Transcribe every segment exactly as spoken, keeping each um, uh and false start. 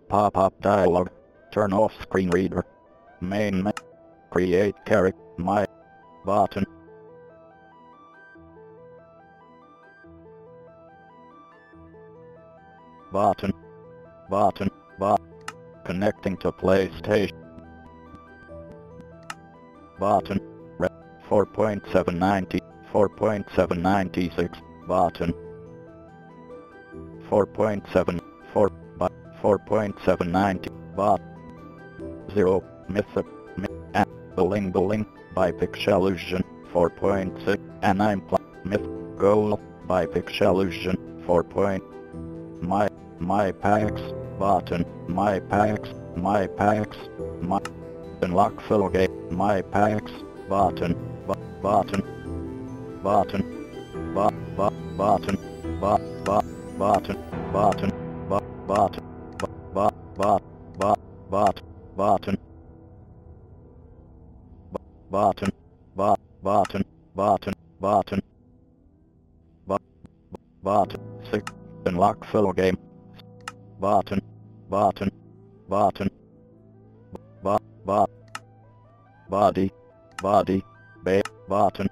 Pop-up dialog. Turn off screen reader. Main menu. Create character. My button. Button. Button. Button. Connecting to PlayStation. Button. four point seven ninety. four point seven ninety-six. Button. four point seven. four. But four point seven ninety. Bot. zero. Method. And bling bling. By Pixelution. four point six. And I'm pl myth. Goal. By Pixelution. four. My. My packs. Button. My packs. My packs. My. Unlock full game. My packs. Button. Bu button. Button. Bu bu button. Bu bu button. Button. Bu button. Bu bu bu bu but button. Bu button. Bu button. Button. Button. Bu button. Six. Unlock full game. Button. Button. Button. Bu bu body. Body. Ba button.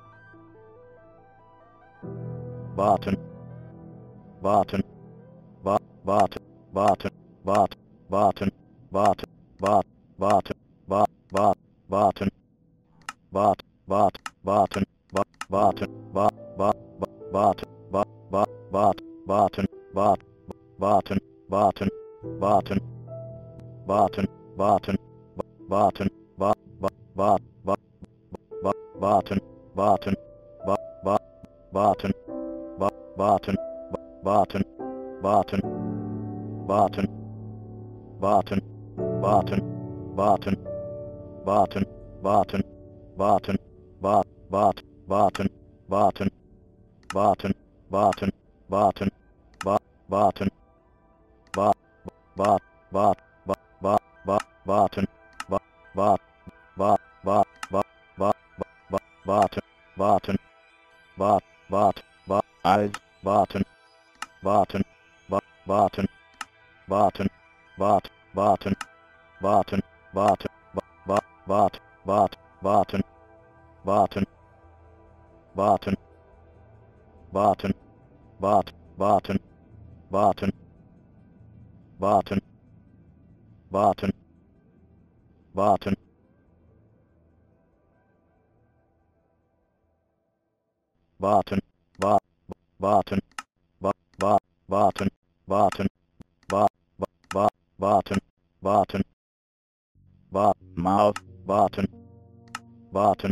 Button. Button. But button. Button. But button. Button. But button. But but button. But but button. But button. But but but but but but button. But button. Button. Button. Button. Button. Button. But but but but but button. Button. But but button. But button. Button. Button. Button. Button. Button. Button. Button. Button. Button. But but button. Button. Button. Button. Button. But button. But but but but but but button. But but but but but but but button. Button. But but but eyes. Button. Button. But button. Button. But button. Button. Button. But but but button. Button. Button. Button. But button. Button. Button. Button. Button. Button. But button. But but button. Button. But but button. Button. But mouth. Button. Button.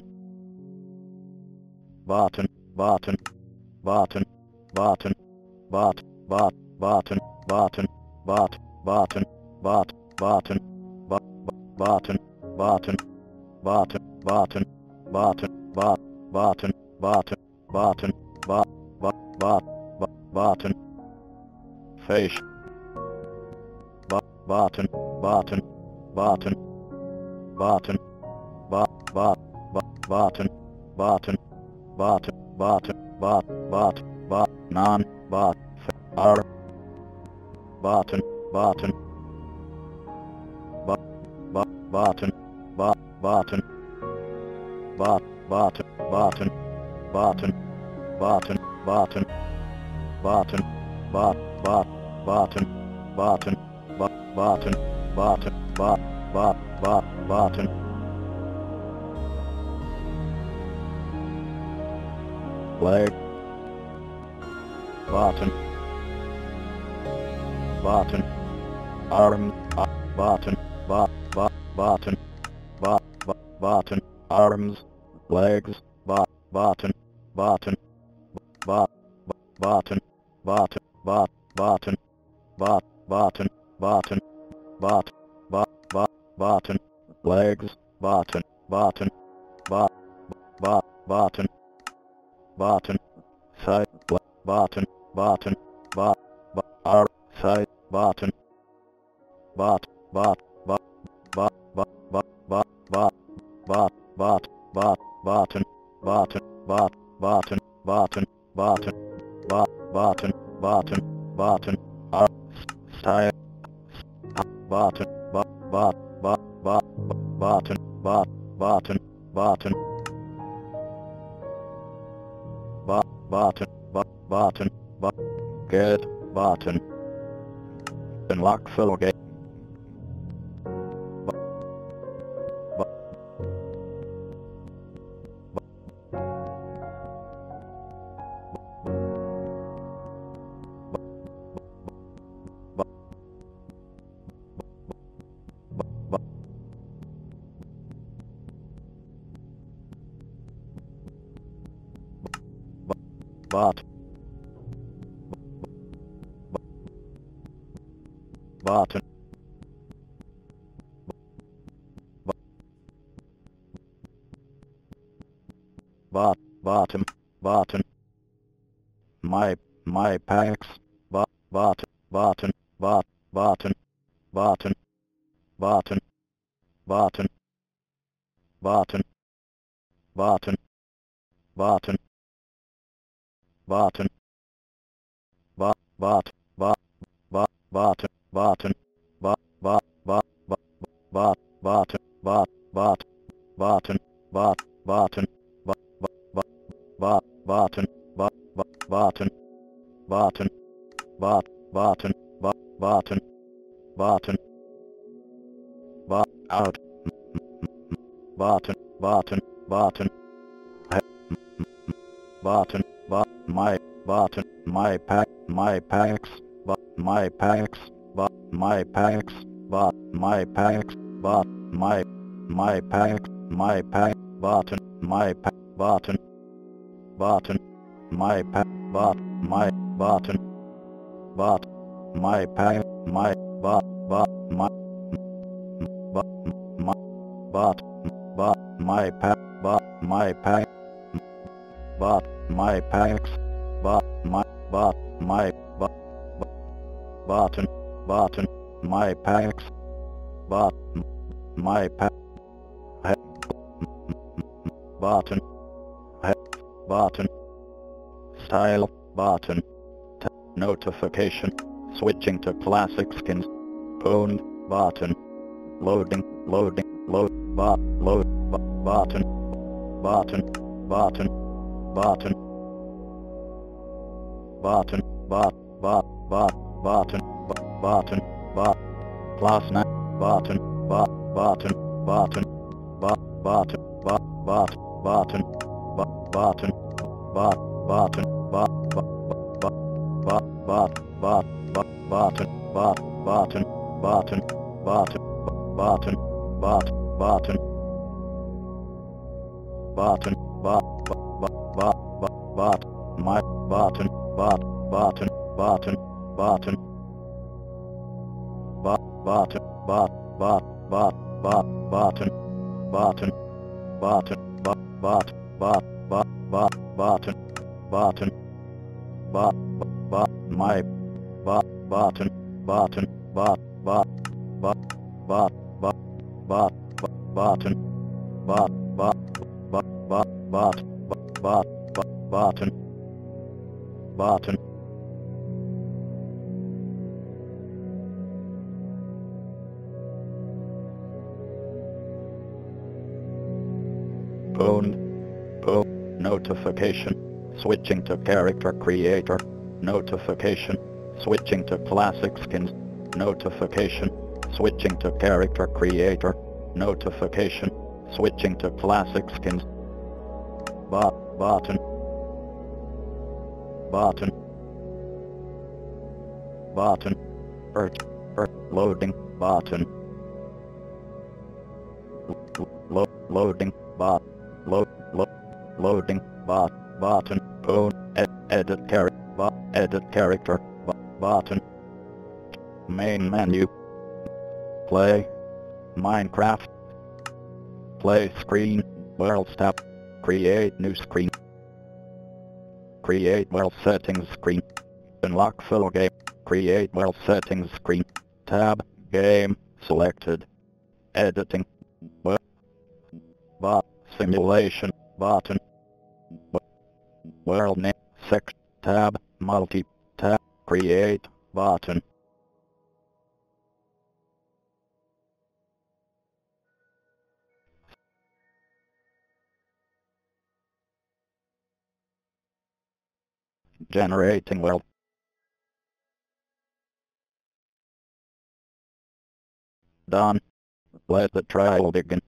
Button. Button. Button. Button. But but button. Button. But button. But button. But button. Button. Button. Button. Button. But button. Button. Button. But but but but button. Face. But button. Button. Button. Button. But but but button. Button. Button. Button. But but but non but r button. Button. But but button. But button. But button. Button. Button. Button. Button. Button. But but button. Button. But button. Button. But but but button. Leg. Button. Button. Arm. Uh, button. But but button. But but button. Arms. Legs. But button. Button. But button. Button. But button. But button. Button. But but but button. Legs. Button. Button. But but button. Button. Side. Button. Button. But but R. Side. Button. But but but but but but but but but but but button. Button. But button. Button. Button. But button. Button. Button. R. Style. button, bot, bot, bot, bot, button, bot, button, button, bot, button, bot, button, bot, get, button, unlock full game, bot, button, bot, bottom, button, my, my packs, bot, bot, button, bot, button, button, button, button, button, button, button, button, bot, bot, bot, bot, button, button, bot, bot, bot, bot, bot, bot, bot, button, bot, button, bot, bot, bot, button, bot, bot, button, bot, button, bot, button, button, bot, out, button, button, button, button, bot, my, button, my pack, my packs, bot, my packs, bot, my packs, bot, my packs, bot, my, my pack, my pack, button, my pack, button, button, my pack, bot, my, button, bot, my pack, my, bot, bot, my, bot, my, bot, bot, my pack, bot, my pack, bot, my packs, bot, my, bot, my, bot, button, button, my packs, bot, my pack, button, button, style, button, T notification, switching to classic skins, owned, button, loading, loading, load, bot, load, button, button, button, button, button, bot, bot, bot, button, button, bot, plus nine, button, bot, button, button, bot, button, bot, bot, button, bot, button, bot, button, bot, bot, bot, bot, bot, bot, button, bot, button, button, button, button, bot, button, button, bot, bot, bot, bot, bot, my, button, bot, button, button, button, bot, button, bot, bot, bot, bot, button, button, button, bot, bot, bot, bot, bot, button, button, bot, bot, my, bot, button, button, bot, bot, bot, bot, bot, bot, button, bot, bot, bot, bot, bot, bot, bot, button, button, owned, oh, notification, switching to character creator, notification, switching to classic skins, notification, switching to character creator, notification, switching to classic skins, bot, button, button, button, earth, earth, loading, button, lo, loading, bot, load, lo, loading, bot, button, own, ed, edit character, bot, edit character, bot, button, main menu, play, Minecraft, play screen, world tab, create new screen, create world settings screen, unlock full game, create world settings screen, tab, game, selected, editing, world, bot, simulation, button, world name, section, tab, multi, tab, create, button, Generating well. Done. Let the trial begin.